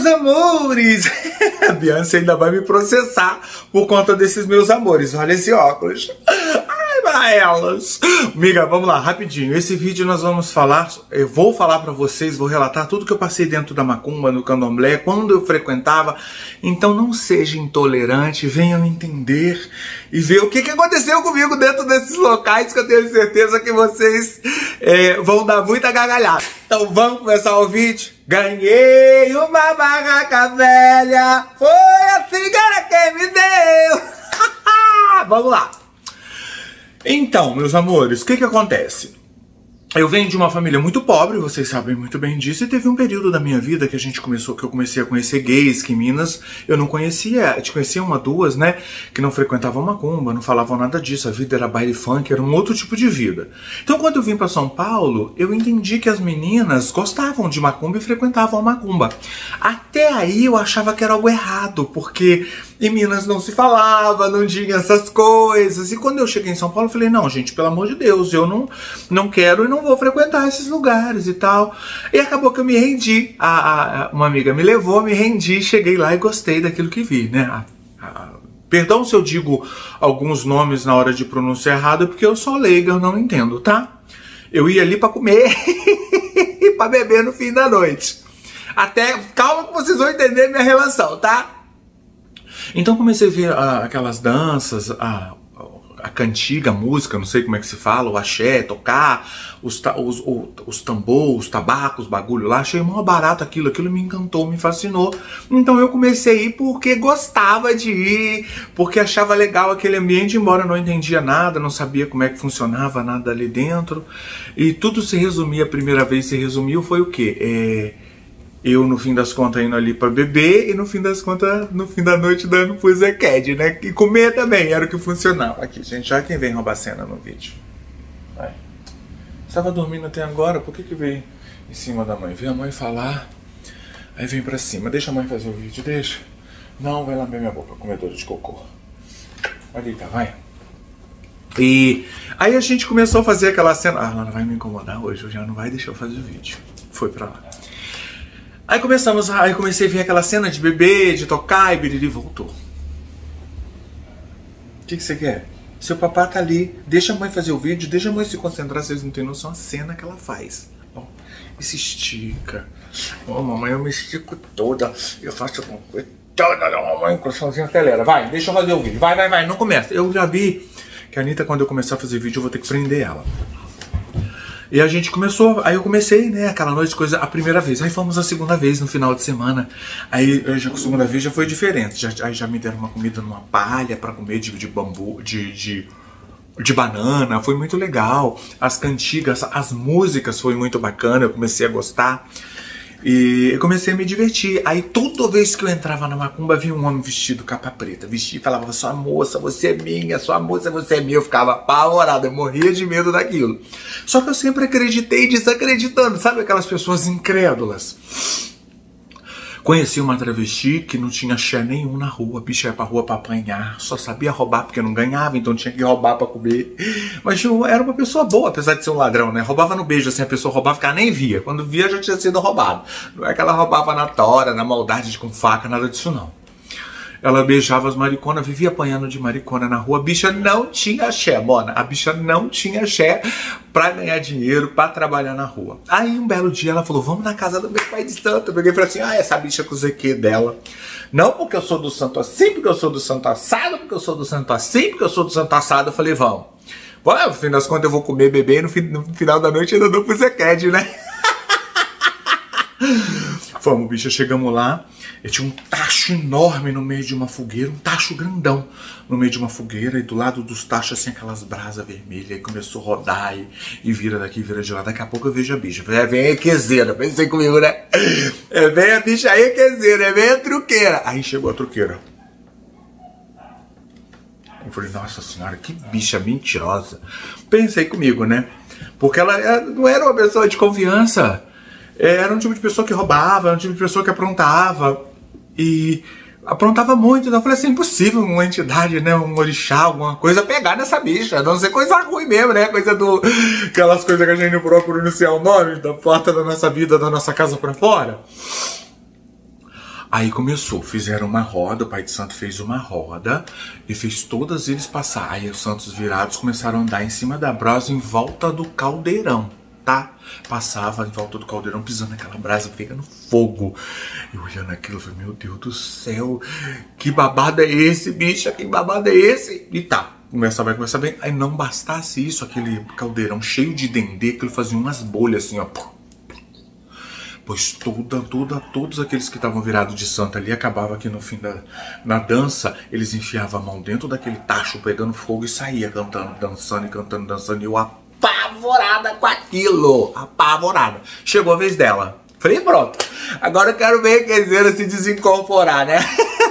amores! A Beyoncé ainda vai me processar por conta desses meus amores. Olha esse óculos. Ai, para elas. Amiga, vamos lá, rapidinho. Esse vídeo nós vamos falar, eu vou falar pra vocês, vou relatar tudo que eu passei dentro da macumba, no candomblé, quando eu frequentava. Então não seja intolerante, venham entender e ver o que aconteceu comigo dentro desses locais, que eu tenho certeza que vocês vão dar muita gargalhada. Então vamos começar o vídeo? Ganhei uma barraca velha, foi a cigana quem me deu. Vamos lá. Então, meus amores, o que acontece? Eu venho de uma família muito pobre, vocês sabem muito bem disso, e teve um período da minha vida que eu comecei a conhecer gays, que em Minas eu não conhecia, te conhecia uma, duas, né, que não frequentavam macumba, não falavam nada disso, a vida era baile funk, era um outro tipo de vida. Então quando eu vim para São Paulo, eu entendi que as meninas gostavam de macumba e frequentavam a macumba. Até aí eu achava que era algo errado, porque em Minas não se falava, não tinha essas coisas, e quando eu cheguei em São Paulo eu falei, não gente, pelo amor de Deus, eu não quero e não vou frequentar esses lugares e tal. E acabou que eu me rendi. Uma amiga me levou, me rendi, cheguei lá e gostei daquilo que vi, né? Perdão se eu digo alguns nomes na hora de pronunciar errado, porque eu sou leiga, eu não entendo, tá? Eu ia ali pra comer e pra beber no fim da noite. Calma que vocês vão entender minha relação, tá? Então comecei a ver aquelas danças, a cantiga, a música, não sei como é que se fala, o axé, tocar, os tambores, os tabacos, bagulho lá, achei mó barato aquilo me encantou, me fascinou. Então eu comecei a ir porque gostava de ir, porque achava legal aquele ambiente, embora não entendia nada, não sabia como é que funcionava nada ali dentro. E tudo se resumia, a primeira vez se resumiu foi o quê? Eu, no fim das contas, indo ali pra beber e no fim das contas, no fim da noite, dando pro Zequed, né? E comer também, era o que funcionava. Aqui, gente, olha quem vem roubar cena no vídeo. Vai. Estava dormindo até agora, por que veio em cima da mãe? Vê a mãe falar, aí vem pra cima. Deixa a mãe fazer o vídeo, deixa. Não, vai lamber minha boca, comedora de cocô. Ali, tá, vai. E aí a gente começou a fazer aquela cena. Ela não vai me incomodar hoje já não vai deixar eu fazer o vídeo. Foi pra lá. Aí comecei a ver aquela cena de bebê, de tocar e biriri voltou. O que você quer? Seu papá tá ali, deixa a mãe fazer o vídeo, deixa a mãe se concentrar, vocês não têm noção a cena que ela faz. Ó, e se estica. Ó, mamãe, eu me estico toda, eu faço alguma coisa toda, mamãe, coraçãozinho acelera. Vai, deixa eu fazer o vídeo, vai, não começa. Eu já vi que a Anitta, quando eu começar a fazer vídeo, eu vou ter que prender ela. E a gente começou, aí eu comecei, né, aquela noite, a primeira vez. Aí fomos a segunda vez no final de semana. Aí a segunda vez já foi diferente. Aí já me deram uma comida numa palha pra comer de bambu, de banana. Foi muito legal. As cantigas, as músicas foi muito bacana. Eu comecei a gostar. E eu comecei a me divertir. Aí toda vez que eu entrava na macumba, vinha um homem vestido capa preta. Vestia e falava, sua moça, você é minha, sua moça, você é minha. Eu ficava apavorado, eu morria de medo daquilo. Só que eu sempre acreditei desacreditando. Sabe aquelas pessoas incrédulas? Conheci uma travesti que não tinha axé nenhum na rua. A bicha ia pra rua pra apanhar. Só sabia roubar porque não ganhava, então tinha que roubar pra comer. Mas eu era uma pessoa boa, apesar de ser um ladrão, né? Roubava no beijo, assim, a pessoa roubava, ela nem via. Quando via, já tinha sido roubado. Não é que ela roubava na tora, na maldade, com faca, nada disso não. Ela beijava as mariconas, vivia apanhando de maricona na rua. A bicha não tinha axé, Mona. A bicha não tinha axé pra ganhar dinheiro, pra trabalhar na rua. Aí um belo dia ela falou, vamos na casa do meu pai de santo. Eu peguei e falei assim, essa bicha com o ZQ dela. Não porque eu sou do santo assim, porque eu sou do santo assado, porque eu sou do santo assim, porque eu sou do santo assado. Eu falei, vamos. No fim das contas eu vou comer, beber e no final da noite ainda dou pro Zequed, né? Fomos, bicha, chegamos lá. Eu tinha um tacho enorme no meio de uma fogueira, um tacho grandão no meio de uma fogueira, e do lado dos tachos assim aquelas brasas vermelhas, aí começou a rodar e vira daqui, vira de lá. Daqui a pouco eu vejo a bicha, vem a quezeira, pensei comigo, né? Vem a bicha aí, quezeira, vem a truqueira. Aí chegou a truqueira. Eu falei, nossa senhora, que bicha mentirosa. Pensei comigo, né? Porque ela não era uma pessoa de confiança. Era um tipo de pessoa que roubava, era um tipo de pessoa que aprontava. E aprontava muito. Então eu falei assim, impossível uma entidade, né, um orixá, alguma coisa pegar nessa bicha. A não ser coisa ruim mesmo, né? Coisa do... Aquelas coisas que a gente não procura pronunciar o nome da porta da nossa vida, da nossa casa pra fora. Aí começou, fizeram uma roda, o pai de santo fez uma roda e fez todos eles passar. Aí os santos virados começaram a andar em cima da brasa em volta do caldeirão, tá? Passava em volta do caldeirão, pisando naquela brasa, pegando fogo. E olhando aquilo, eu falei, meu Deus do céu, que babado é esse, bicha? Que babado é esse? E tá, começa bem. Aí não bastasse isso, aquele caldeirão cheio de dendê, que ele fazia umas bolhas assim, ó. Pois todos aqueles que estavam virados de santo ali, acabava que no fim na dança, eles enfiavam a mão dentro daquele tacho, pegando fogo e saía cantando, dançando e cantando, dançando. E eu apavorada com aquilo, apavorada. Chegou a vez dela. Falei, pronto, agora eu quero ver a Kenzeira se desincorporar, né?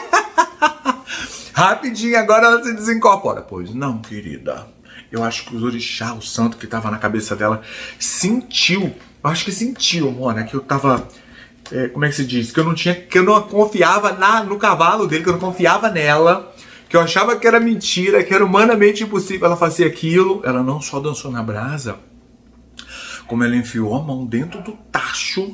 Rapidinho, agora ela se desincorpora. Pois não, querida. Eu acho que os orixá, o santo que estava na cabeça dela, sentiu. Eu acho que sentiu, mano, que eu tava... como é que se diz? Que eu não confiava no cavalo dele, que eu não confiava nela, que eu achava que era mentira, que era humanamente impossível ela fazer aquilo. Ela não só dançou na brasa, como ela enfiou a mão dentro do tacho,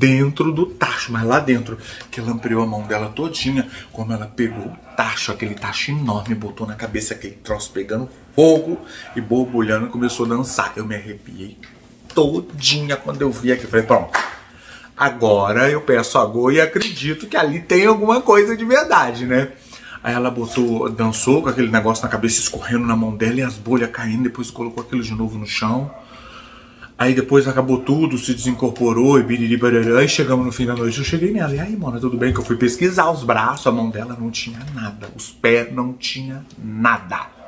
mas lá dentro, que ela ampliou a mão dela todinha, como ela pegou o tacho, aquele tacho enorme, botou na cabeça aquele troço pegando fogo e borbulhando e começou a dançar. Eu me arrepiei todinha quando eu vi aqui. Falei, pronto, agora eu peço a Go e acredito que ali tem alguma coisa de verdade, né? Aí ela dançou com aquele negócio na cabeça escorrendo na mão dela e as bolhas caindo, depois colocou aquilo de novo no chão. Aí depois acabou tudo, se desincorporou e biriri barará, e chegamos no fim da noite. Eu cheguei nela, e aí, mona, tudo bem? Que eu fui pesquisar os braços, a mão dela não tinha nada, os pés não tinha nada.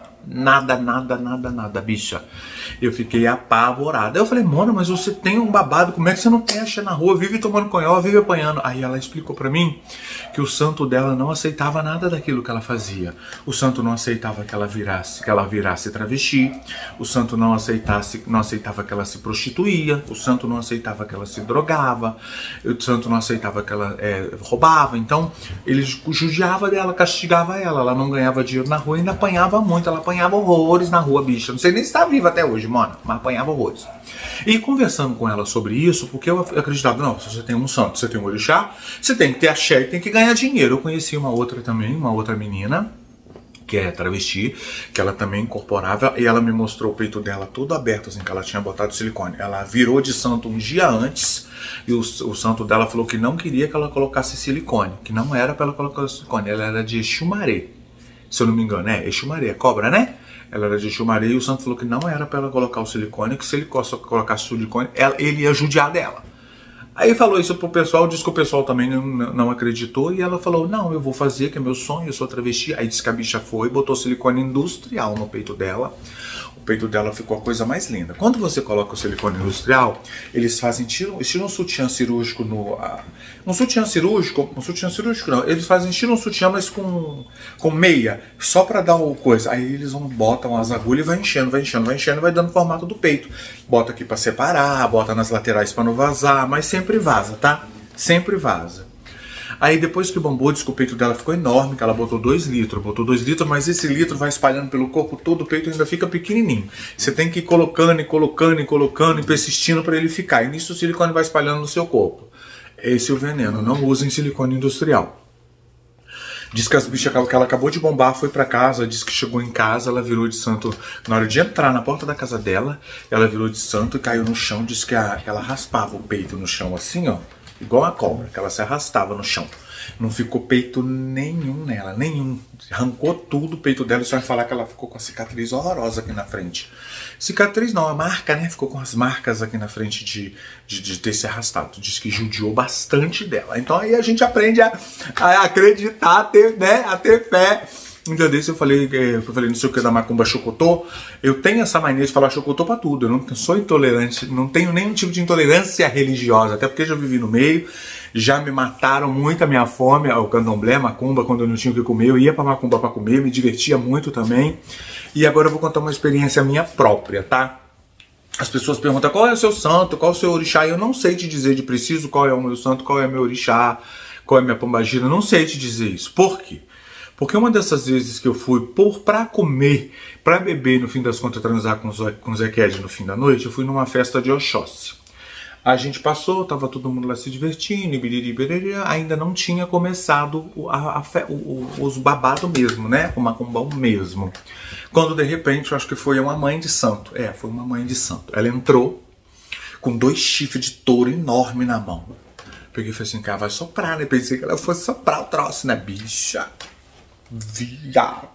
Nada, bicha. Eu fiquei apavorada. Eu falei, mona, mas você tem um babado, como é que você não fecha na rua? Vive tomando conhol, vive apanhando. Aí ela explicou pra mim que o santo dela não aceitava nada daquilo que ela fazia. O santo não aceitava que ela virasse travesti. O santo não aceitava que ela se prostituía. O santo não aceitava que ela se drogava. O santo não aceitava que ela roubava. Então, ele judiava dela, castigava ela. Ela não ganhava dinheiro na rua e ainda apanhava muito. Ela apanhava horrores na rua, bicha. Não sei nem se tá viva até hoje, mano, mas apanhava horrores. E conversando com ela sobre isso, porque eu acreditava, não, se você tem um santo, você tem um orixá, você tem que ter axé e tem que ganhar dinheiro. Eu conheci uma outra também, uma outra menina, que é travesti, que ela também incorporava, e ela me mostrou o peito dela todo aberto, assim, que ela tinha botado silicone. Ela virou de santo um dia antes, e o santo dela falou que não queria que ela colocasse silicone, que não era pra ela colocar silicone, ela era de Exumaré. Se eu não me engano, Exumaré, cobra, né? Ela era de Exumaré e o santo falou que não era pra ela colocar o silicone, que se ele colocasse o silicone, ele ia judiar dela. Aí falou isso pro pessoal, disse que o pessoal também não acreditou, e ela falou, não, eu vou fazer, que é meu sonho, eu sou travesti. Aí disse que a bicha foi, botou silicone industrial no peito dela. O peito dela ficou a coisa mais linda. Quando você coloca o silicone industrial, eles fazem, tiram um sutiã cirúrgico um sutiã cirúrgico não, eles tiram um sutiã, mas com meia, só pra dar uma coisa. Aí eles botam as agulhas e vai enchendo, vai dando formato do peito. Bota aqui pra separar, bota nas laterais pra não vazar, mas sempre vaza, tá? Sempre vaza. Aí depois que bombou, disse que o peito dela ficou enorme, que ela botou 2 litros, mas esse litro vai espalhando pelo corpo todo, o peito ainda fica pequenininho. Você tem que ir colocando e persistindo para ele ficar. E nisso o silicone vai espalhando no seu corpo. Esse é o veneno, não usem silicone industrial. Diz que as bichas que ela acabou de bombar, foi pra casa, diz que chegou em casa, ela virou de santo. Na hora de entrar na porta da casa dela, ela virou de santo e caiu no chão, diz que ela raspava o peito no chão assim, ó. Igual a cobra, que ela se arrastava no chão. Não ficou peito nenhum nela, nenhum. Arrancou tudo o peito dela e só vai falar que ela ficou com a cicatriz horrorosa aqui na frente. Cicatriz não, a marca, né? Ficou com as marcas aqui na frente de ter se arrastado. Diz que judiou bastante dela. Então aí a gente aprende a acreditar, a ter fé. Um dia desse eu falei não sei o que da macumba chocotô. Eu tenho essa mania de falar chocotô pra tudo. Eu não sou intolerante, não tenho nenhum tipo de intolerância religiosa, até porque já vivi no meio, já me mataram muito a minha fome, o candomblé, a macumba, quando eu não tinha o que comer, eu ia pra macumba pra comer, me divertia muito também. E agora eu vou contar uma experiência minha própria, tá? As pessoas perguntam qual é o seu santo, qual é o seu orixá, e eu não sei te dizer de preciso qual é o meu santo, qual é o meu orixá, qual é a minha pombagira, eu não sei te dizer isso. Por quê? Porque uma dessas vezes que eu fui pra comer, pra beber, no fim das contas, transar com o Zé Ked no fim da noite, eu fui numa festa de Oxóssi. A gente passou, tava todo mundo lá se divertindo, e biriri, biriri, ainda não tinha começado os babados mesmo, né? O macumbão mesmo. Quando de repente, eu acho que foi uma mãe de santo. Foi uma mãe de santo. Ela entrou com 2 chifres de touro enorme na mão. Peguei e falei assim, cara, vai soprar, né? Pensei que ela fosse soprar o troço, né? Bicha, viado,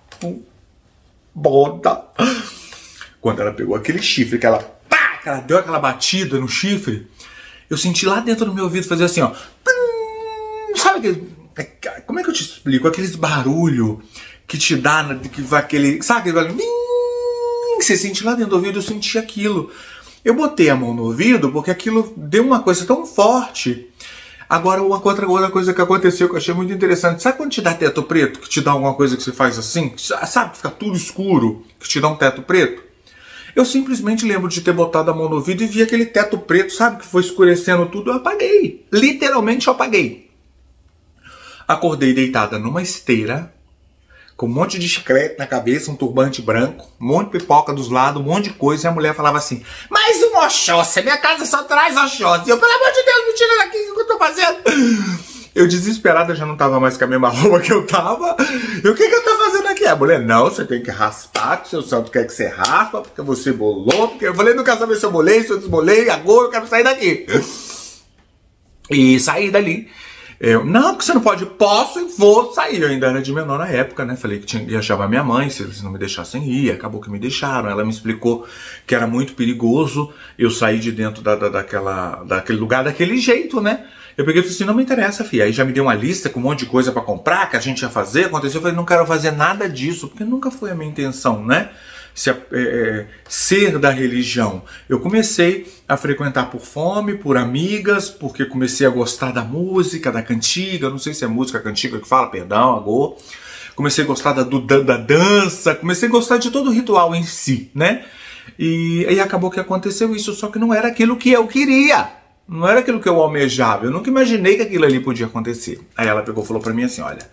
boda. Quando ela pegou aquele chifre, que ela deu aquela batida no chifre, eu senti lá dentro do meu ouvido fazer assim, ó. Sabe aquele... Como é que eu te explico? Aqueles barulho que te dá, que vai aquele... Sabe aquele barulho? Que você sente lá dentro do ouvido, eu senti aquilo. Eu botei a mão no ouvido porque aquilo deu uma coisa tão forte. Agora, outra coisa que aconteceu que eu achei muito interessante. Sabe quando te dá teto preto? Que te dá alguma coisa que você faz assim? Sabe que fica tudo escuro? Que te dá um teto preto? Eu simplesmente lembro de ter botado a mão no ouvido e vi aquele teto preto, sabe? Que foi escurecendo tudo. Eu apaguei. Literalmente eu apaguei. Acordei deitada numa esteira, com um monte de chiclete na cabeça, um turbante branco, um monte de pipoca dos lados, um monte de coisa. E a mulher falava assim, mais um Oxóssi, minha casa só traz Oxóssi. Eu, pelo amor de Deus, me tira daqui, o que eu tô fazendo? Eu desesperada, já não tava mais com a mesma roupa que eu tava. E o que eu tô fazendo aqui? A mulher, não, você tem que raspar, que o seu santo quer que você raspa, porque você bolou. Porque eu falei, não quero saber se eu bolei, se eu desbolei, agora eu quero sair daqui. E saí dali. Não, porque você não pode, posso e vou sair. Eu ainda era de menor na época, né? Falei que ia chamar minha mãe, se eles não me deixassem ir. Acabou que me deixaram. Ela me explicou que era muito perigoso eu sair de dentro daquele lugar daquele jeito, né? Eu peguei e falei assim, não me interessa, filha. Aí já me deu uma lista com um monte de coisa pra comprar, que a gente ia fazer, aconteceu. Eu falei, não quero fazer nada disso, porque nunca foi a minha intenção, né? Ser da religião. Eu comecei a frequentar por fome, por amigas, porque comecei a gostar da música, da cantiga, não sei se é música cantiga que fala, perdão, agora. Comecei a gostar da dança, comecei a gostar de todo o ritual em si, né? E aí acabou que aconteceu isso, só que não era aquilo que eu queria. Não era aquilo que eu almejava. Eu nunca imaginei que aquilo ali podia acontecer. Aí ela pegou e falou pra mim assim, olha,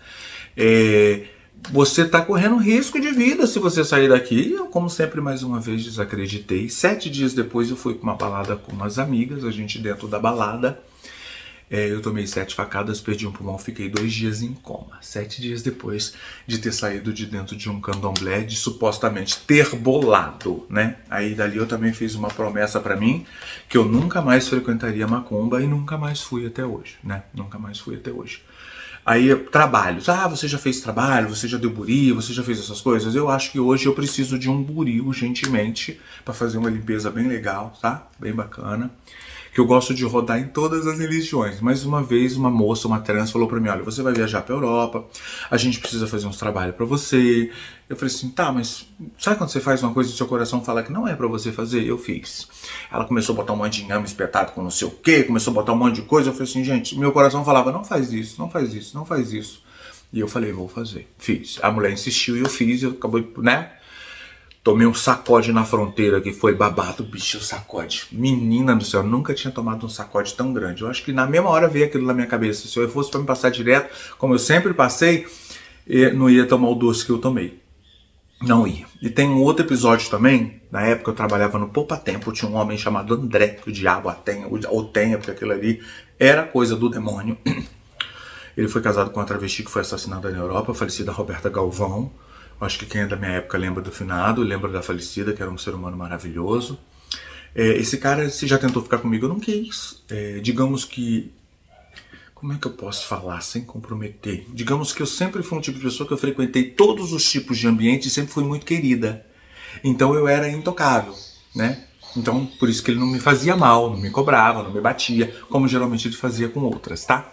você tá correndo risco de vida se você sair daqui. E eu, como sempre, mais uma vez desacreditei. 7 dias depois eu fui pra uma balada com umas amigas, a gente dentro da balada. Eu tomei 7 facadas, perdi um pulmão, fiquei 2 dias em coma. 7 dias depois de ter saído de dentro de um candomblé, de supostamente ter bolado, né? Aí dali eu também fiz uma promessa pra mim, que eu nunca mais frequentaria macumba e nunca mais fui até hoje, né? Nunca mais fui até hoje. Aí, trabalhos. Ah, você já fez trabalho, você já deu buri, você já fez essas coisas? Eu acho que hoje eu preciso de um buri urgentemente pra fazer uma limpeza bem legal, tá? Bem bacana. Que eu gosto de rodar em todas as religiões. Mas uma vez uma moça, uma trans, falou pra mim, olha, você vai viajar pra Europa, a gente precisa fazer uns trabalhos pra você. Eu falei assim, tá, mas sabe quando você faz uma coisa e seu coração fala que não é pra você fazer? Eu fiz. Ela começou a botar um monte de inhame espetado com não sei o quê, começou a botar um monte de coisa. Eu falei assim, gente, meu coração falava, não faz isso, não faz isso, não faz isso. E eu falei, vou fazer. Fiz. A mulher insistiu e eu fiz, eu acabei, né? Tomei um sacode na fronteira que foi babado, bicho, o sacode. Menina do céu, nunca tinha tomado um sacode tão grande. Eu acho que na mesma hora veio aquilo na minha cabeça. Se eu fosse para me passar direto, como eu sempre passei, não ia tomar o doce que eu tomei. Não ia. E tem um outro episódio também, na época eu trabalhava no Poupa Tempo, tinha um homem chamado André, que o diabo ou tenha, porque aquilo ali era coisa do demônio. Ele foi casado com uma travesti que foi assassinada na Europa, a falecida Roberta Galvão. Acho que quem é da minha época lembra do finado, lembra da falecida, que era um ser humano maravilhoso. Esse cara, se já tentou ficar comigo, eu não quis. Digamos que... Como é que eu posso falar sem comprometer? Digamos que eu sempre fui um tipo de pessoa que eu frequentei todos os tipos de ambiente e sempre fui muito querida. Então eu era intocável, né? Então por isso que ele não me fazia mal, não me cobrava, não me batia, como geralmente ele fazia com outras, tá?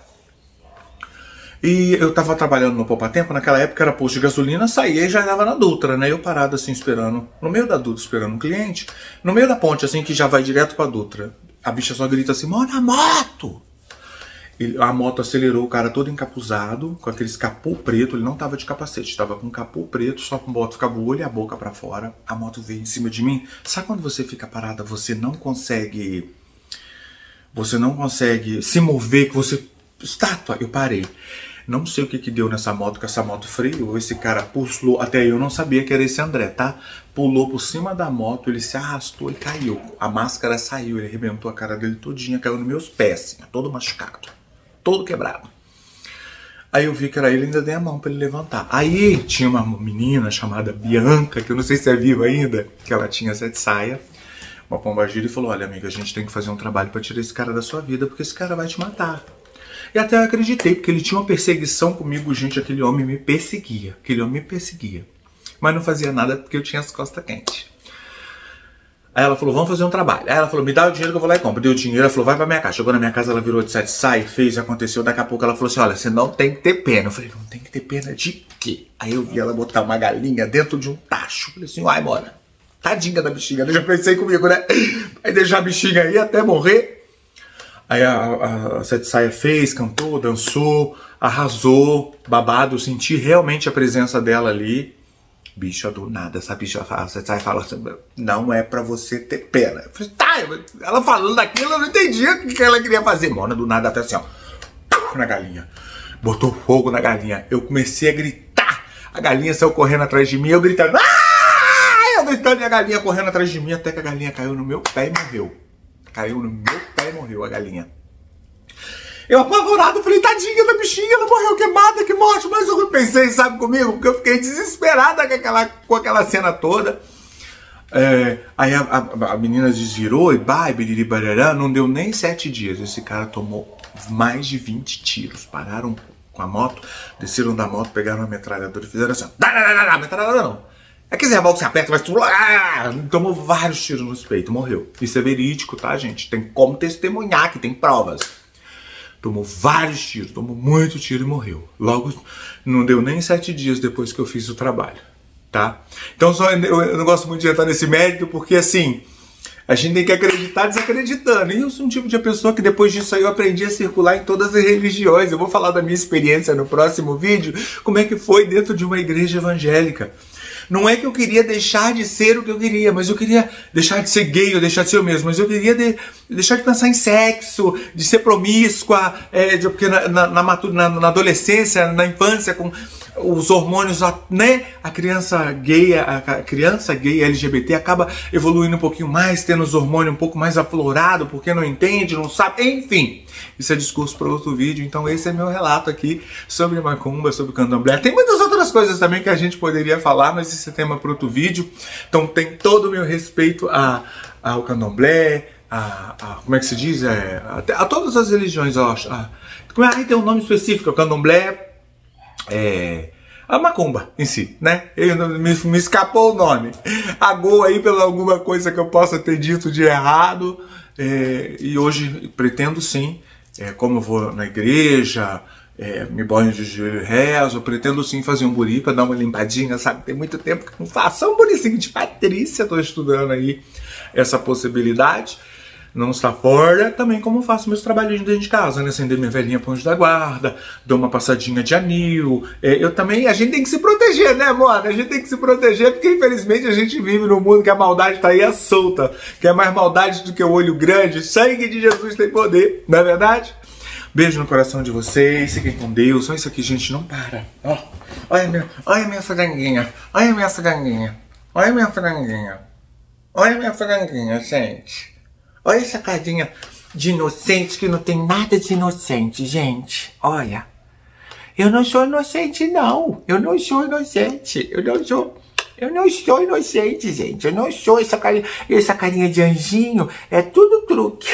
E eu tava trabalhando no Poupa Tempo, naquela época era posto de gasolina, saía e já andava na Dutra, né? Eu parado assim esperando, no meio da Dutra esperando um cliente, no meio da ponte assim que já vai direto pra Dutra. A bicha só grita assim, mora a moto! A moto acelerou, o cara todo encapuzado, com aqueles capô preto, ele não tava de capacete, tava com capô preto, só com moto ficava o olho e a boca pra fora. A moto veio em cima de mim. Sabe quando você fica parada, você não consegue se mover, que você... Estátua, eu parei. Não sei o que que deu nessa moto, que essa moto freou. Esse cara pulou, até eu não sabia que era esse André, tá? Pulou por cima da moto, ele se arrastou e caiu. A máscara saiu, ele arrebentou a cara dele todinha, caiu nos meus pés, assim, todo machucado, todo quebrado. Aí eu vi que era ele e ainda dei a mão pra ele levantar. Aí tinha uma menina chamada Bianca, que eu não sei se é viva ainda, que ela tinha essa de saia, uma pombagira, e falou: olha, amiga, a gente tem que fazer um trabalho pra tirar esse cara da sua vida, porque esse cara vai te matar. E até eu acreditei, porque ele tinha uma perseguição comigo, gente, aquele homem me perseguia. Aquele homem me perseguia. Mas não fazia nada porque eu tinha as costas quentes. Aí ela falou: vamos fazer um trabalho. Aí ela falou: me dá o dinheiro que eu vou lá e compro. Deu o dinheiro, ela falou: vai pra minha casa. Chegou na minha casa, ela virou de sete, sai, fez, aconteceu. Daqui a pouco ela falou assim: olha, você não tem que ter pena. Eu falei: não tem que ter pena de quê? Aí eu vi ela botar uma galinha dentro de um tacho. Eu falei assim: uai, mora, tadinha da bichinha. Eu já pensei comigo, né? Aí deixar a bichinha aí até morrer. Aí a Sete Saia fez, cantou, dançou, arrasou, babado. Eu senti realmente a presença dela ali. Bicha do nada, essa bicha fala, a Sete Saia fala assim: não é pra você ter pena. Eu falei: tá, ela falando daquilo, eu não entendia o que ela queria fazer. Mona do nada até assim, ó, na galinha. Botou fogo na galinha. Eu comecei a gritar. A galinha saiu correndo atrás de mim, eu gritando: ah! Eu gritando e a galinha correndo atrás de mim, até que a galinha caiu no meu pé e morreu. Caiu no meu pé e morreu a galinha. Eu apavorado, falei: tadinha da bichinha, ela morreu queimada, que morte. Mas eu pensei, sabe comigo? Porque eu fiquei desesperada com aquela cena toda. Aí a menina desvirou e biriri barará, não deu nem 7 dias. Esse cara tomou mais de 20 tiros. Pararam com a moto, desceram da moto, pegaram a metralhadora e fizeram assim: não, metralhadora não. É que a bola se aperta, mas tudo. Tomou vários tiros no peito, morreu. Isso é verídico, tá, gente? Tem como testemunhar, que tem provas. Tomou vários tiros, tomou muito tiro e morreu. Logo, não deu nem 7 dias depois que eu fiz o trabalho, tá? Então eu não gosto muito de entrar nesse mérito, porque assim, a gente tem que acreditar desacreditando. E eu sou um tipo de pessoa que depois disso aí eu aprendi a circular em todas as religiões. Eu vou falar da minha experiência no próximo vídeo, como é que foi dentro de uma igreja evangélica. Não é que eu queria deixar de ser o que eu queria, mas eu queria deixar de ser gay ou deixar de ser eu mesmo, mas eu queria deixar de pensar em sexo, de ser promíscua, porque na adolescência, na infância, com os hormônios, né? A criança gay LGBT acaba evoluindo um pouquinho mais, tendo os hormônios um pouco mais aflorados, porque não entende, não sabe, enfim. Isso é discurso para outro vídeo, então esse é meu relato aqui sobre macumba, sobre candomblé. Tem muitas outras coisas também que a gente poderia falar, mas esse é tema para outro vídeo. Então tem todo o meu respeito ao candomblé, como é que se diz? A todas as religiões, eu acho. Aí tem um nome específico, o candomblé, a macumba em si, né? Me escapou o nome. Agou aí pela alguma coisa que eu possa ter dito de errado. E hoje pretendo sim, como eu vou na igreja, me banho de joelho e rezo, pretendo sim fazer um buri para dar uma limpadinha, sabe? Tem muito tempo que não faço. Um burizinho de Patrícia, estou estudando aí essa possibilidade. Não está fora, também como faço meus trabalhinhos dentro de casa, né? Acender minha velhinha pro anjo da guarda, dou uma passadinha de anil. A gente tem que se proteger, né, amor? A gente tem que se proteger porque, infelizmente, a gente vive num mundo que a maldade tá aí à solta. Que é mais maldade do que o olho grande. Sangue de Jesus tem poder, não é verdade? Beijo no coração de vocês, fiquem com Deus. Olha isso aqui, gente, não para. Olha a minha franguinha, olha a minha franguinha, olha a minha franguinha, olha a minha franguinha, gente. Olha essa carinha de inocente, que não tem nada de inocente, gente. Olha, eu não sou inocente, não. Eu não sou inocente. Eu não sou inocente, gente. Eu não sou essa carinha de anjinho. É tudo truque.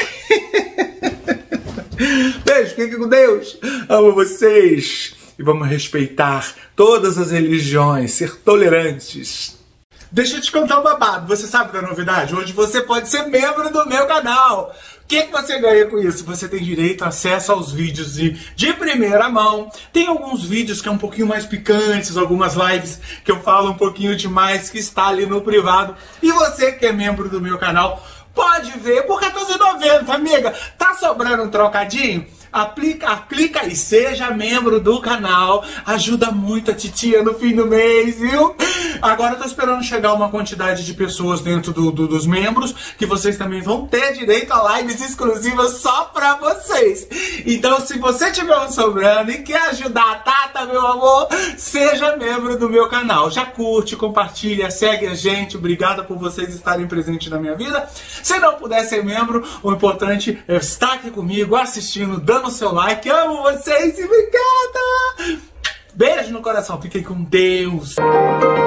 Beijo, fiquem com Deus. Amo vocês. E vamos respeitar todas as religiões, ser tolerantes. Deixa eu te contar um babado. Você sabe da novidade? Hoje você pode ser membro do meu canal. O que você ganha com isso? Você tem direito a acesso aos vídeos de primeira mão. Tem alguns vídeos que é um pouquinho mais picantes, algumas lives que eu falo um pouquinho demais, que está ali no privado. E você que é membro do meu canal pode ver por R$14,90, amiga. Tá sobrando um trocadinho? clica e seja membro do canal. Ajuda muito a titia no fim do mês, viu? Agora eu tô esperando chegar uma quantidade de pessoas dentro dos membros, que vocês também vão ter direito a lives exclusivas só pra vocês. Então, se você tiver um sobrando e quer ajudar a Tata, meu amor, seja membro do meu canal. Já curte, compartilha, segue a gente. Obrigada por vocês estarem presentes na minha vida. Se não puder ser membro, o importante é estar aqui comigo, assistindo, dando seu like. Amo vocês e obrigada! Beijo no coração. Fiquem com Deus.